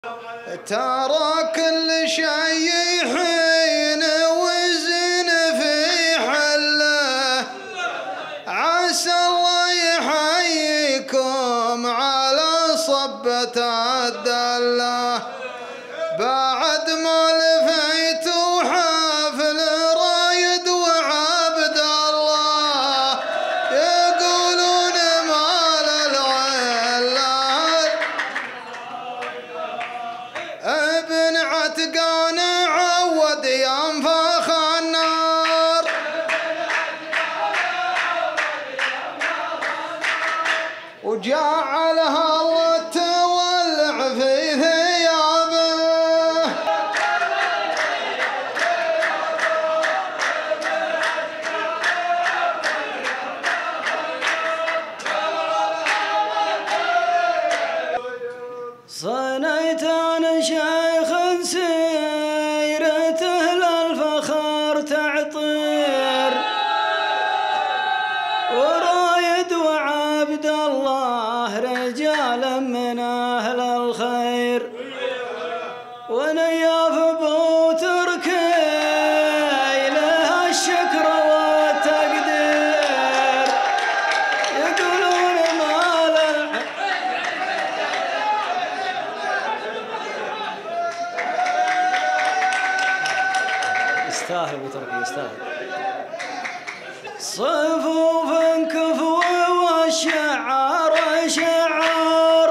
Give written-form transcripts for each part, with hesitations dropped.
ترى كل شيء حين وزن في حله، عسى الله يحييكم على صبة الدله. بعد ما لفيت وحافل رايد وعبد الله، يقولون مال العله ابن عتقان عود ينفخ النار، وجعلها الله تولع في ثيابه. صنيت انا شيخ سيرته للفخر تعطير، ورايد وعبد الله رجالا من اهل الخير، ونياف ابو تركي له الشكر والتقدير، يقولون مال يستاهل ابو تركي يستاهل. صفوف كفو والشعار شعار،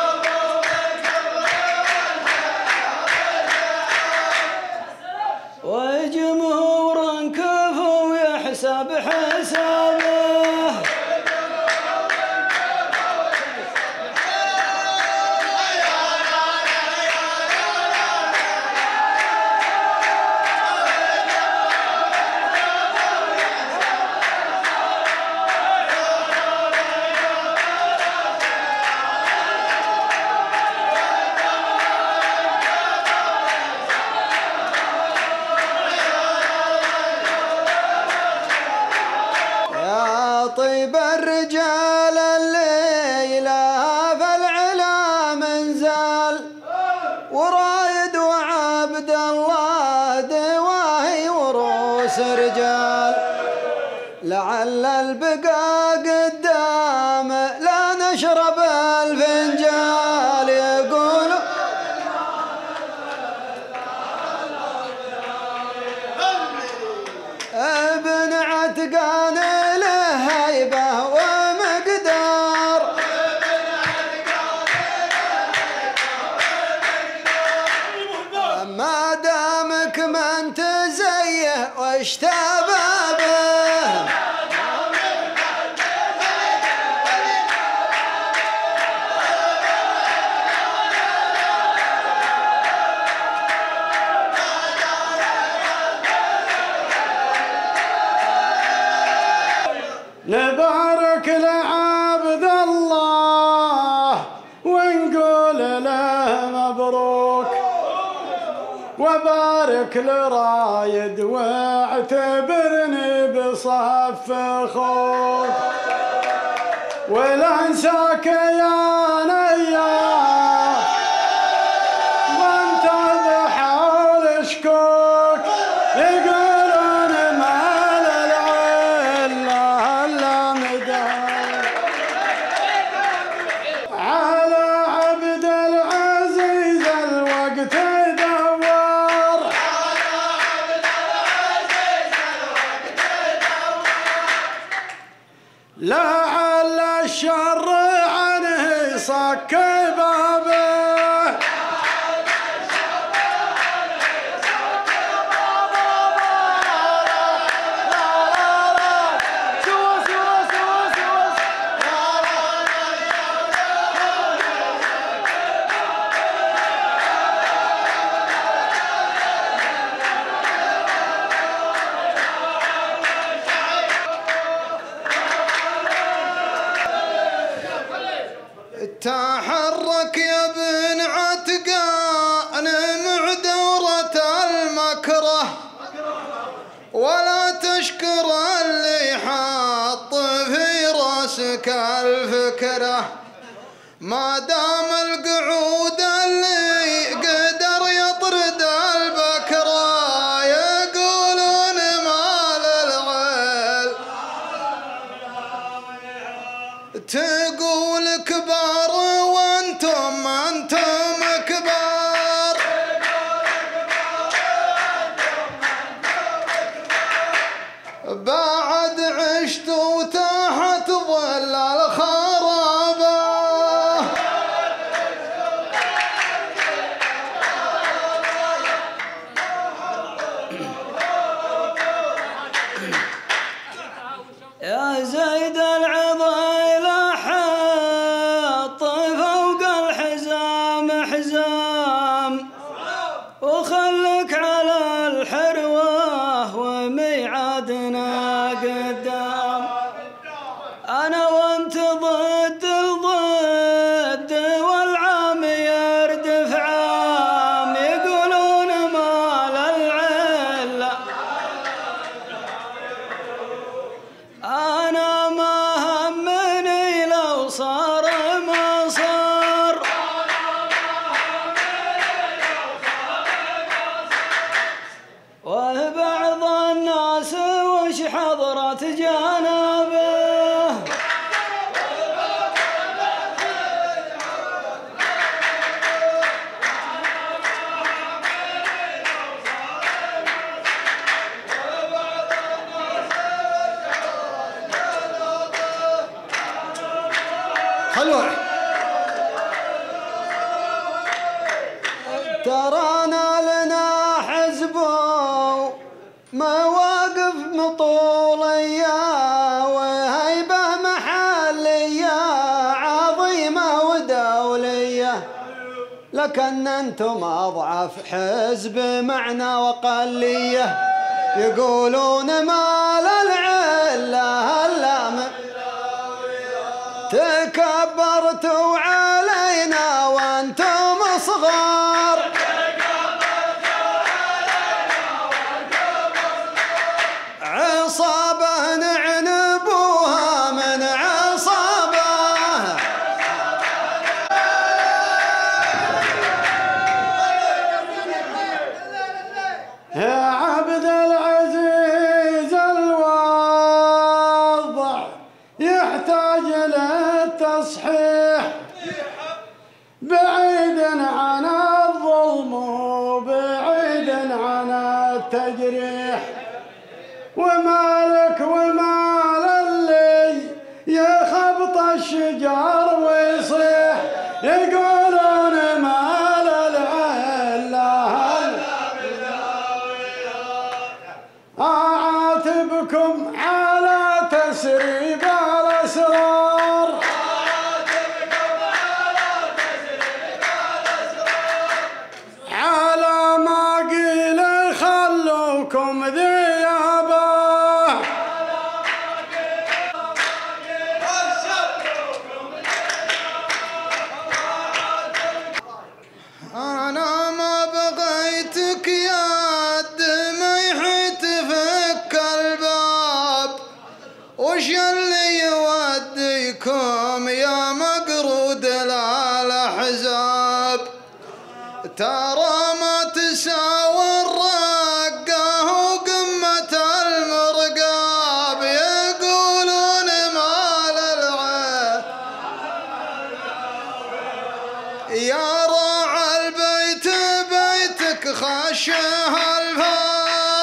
وجمهور كفو يحسب حسابه، طيب الرجال الليلة فالعلا منزل، ورايد وعبد الله دواهي وروس رجال، لعل البقاء قدام لا نشرب الفنجال، يقول ابن عتقان هيبة ومقدار، ما دامك من تزيه واشتبه به، نبارك لعبد الله ونقول له مبروك، وبارك لرايد واعتبرني بصف اخوك، ولا انساك يا نياف وانت بحول شكوك، يقولون مال العله الا مدار على عبد العزيز الوقت يدور، لعل الشر عنه يصكبه الأيام وخلك على الحروة وميعادنا قدام. أنا وأنت ضد الضد والعام يردف عام، يقولون مال العلة. أنا ما همني لو صار ما صار، وبعض الناس وش حضرت جانبه. حلوة. ترانا لنا حزب مواقف مطولية وهيبة محلية عظيمة ودولية، لكن انتم اضعف حزب معنا وقلية. يقولون ما للعلة هلا تكبرتوا علينا وانتم صغار، عصابة نعنبوها من عصابة. يا عبد العزيز الوضع يحتاج للتصحيح، بعيد عن الظلم وبعيد عن التجريح، ومالك ومال اللي يخبط الشجار ويصيح. يقولون مال العلة أعاتبكم على تسريب الأسرار، على ما قيل خلوكم ذيابه. أنا ما بغيتك يا دمي تفك الباب، وش اللي يوديكم يا مقرود الأحزاب؟ ترى ما تساوي الرقة وقمة المرقاب. يقولون مال العين يا راعى البيت بيتك خشه الفار،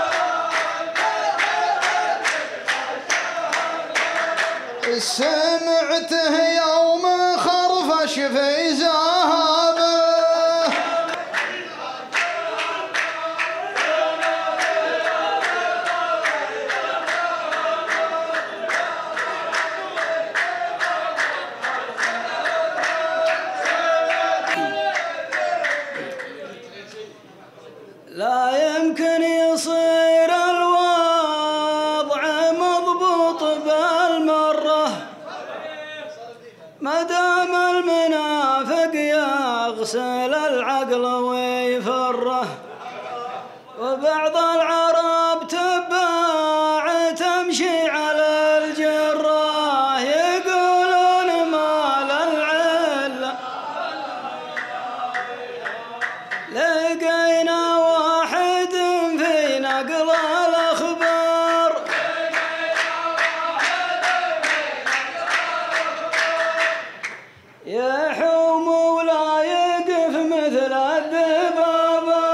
سمعته يوم خرفش في ذهبه. لا يمكن يصير الوضع مضبوط بالمرة ما دام المنافق يغسل العقل ويفره، وبعض العرب تباع تمشي على الجرة. يقولون مال العلة لقينا واحد في نقل الأخبار، يحوم ولا يقف مثل الذبابة.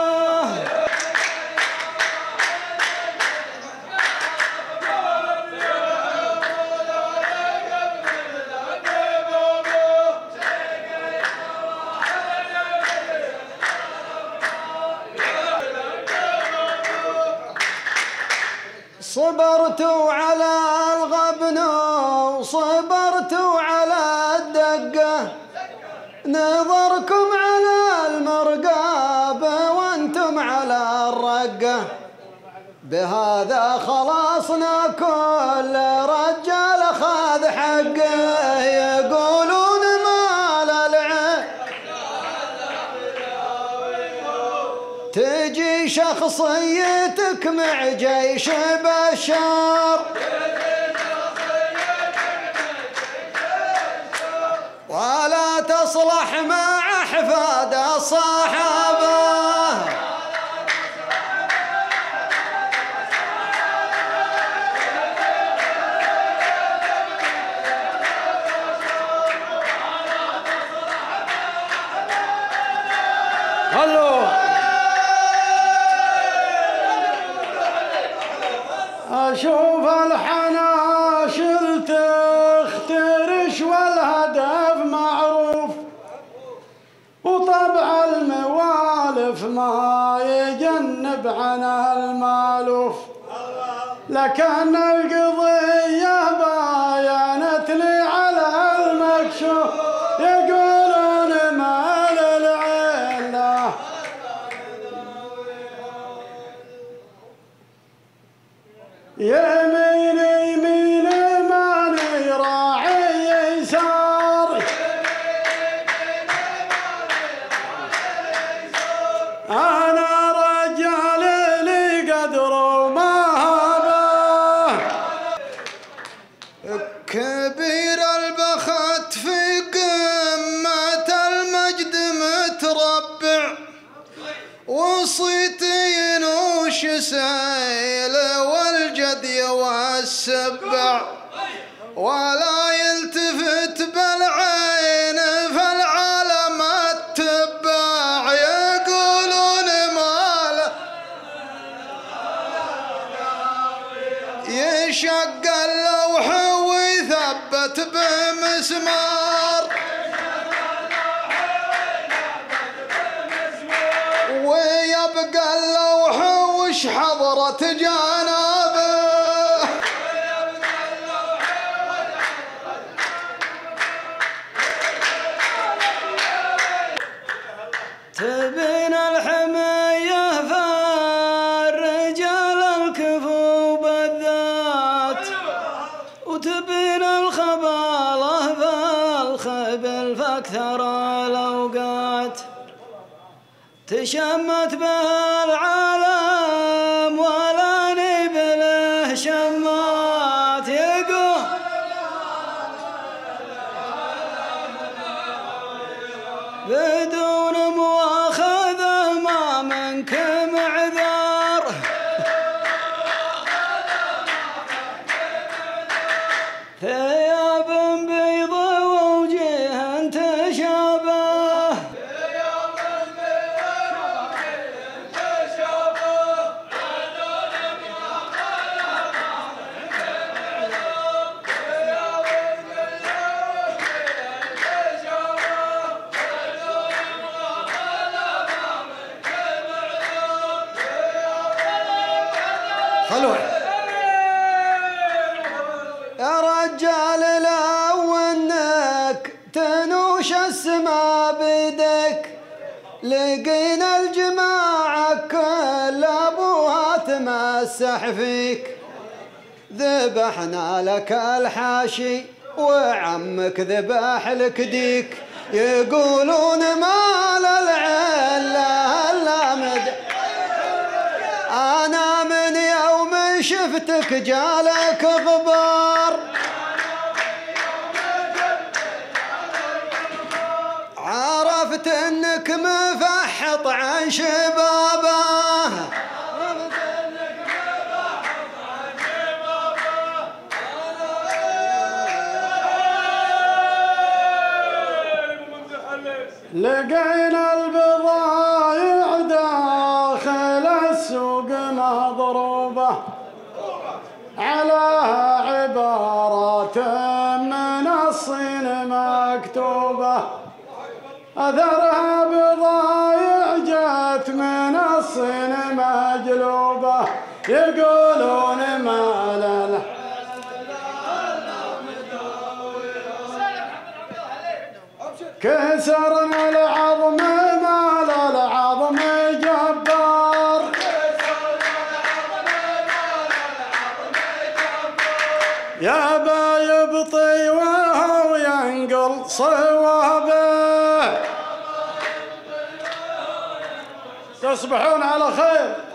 صبرتوا على الغبن وصبرتوا على الدقة، نظركم على المرقى حقه بهذا خلصنا كل رجال خذ حقه يقولون مال العين تجي شخصيتك مع جيش بشار ولا تصلح مع أحفاد الصحابة هلو أشوف الحناشر تخترش والهدف معروف وطبع الموالف ما يجنب عنها المالوف لكن القضية باينت لي على المكشوف يقولون مال العلة يمين يمين ماني راعي يسار أنا رجال لي قدر ومهابة كبير البخت في قمة المجد متربع وصيتين وش سيل والجدي والسبع ولا يلتفت بالعين فالعالم اتباع يقولون ماله يشق اللوح ويثبت بمسمار ويبقى اللوح وش حضرت جنابه تبين الحمية فالرجال الكفو بالذات وتبين الخبالة فالخبل فاكثر الأوقات تشمت به العالم ولا نبله شمات يقول بدون مؤاخذة ما منكم عذار ثياب بيض ووجه تشابه حلوة يا رجال لو انك تنوش السما بيدك لقينا الجماعة كل ابوها تمسح فيك ذبحنا لك الحاشي وعمك ذبح لك ديك يقولون مال العلة اللامد أنا من يوم شفتك جالك غبار عرفت انك مفحط عن شبابه لقينا البضايع داخل السوق مضروبة علىها عبارات من الصين مكتوبة أثرها بضايع جات من الصين مجلوبة يقولون ما له كسرنا العظم مال العظم جبار صوابه تصبحون على خير.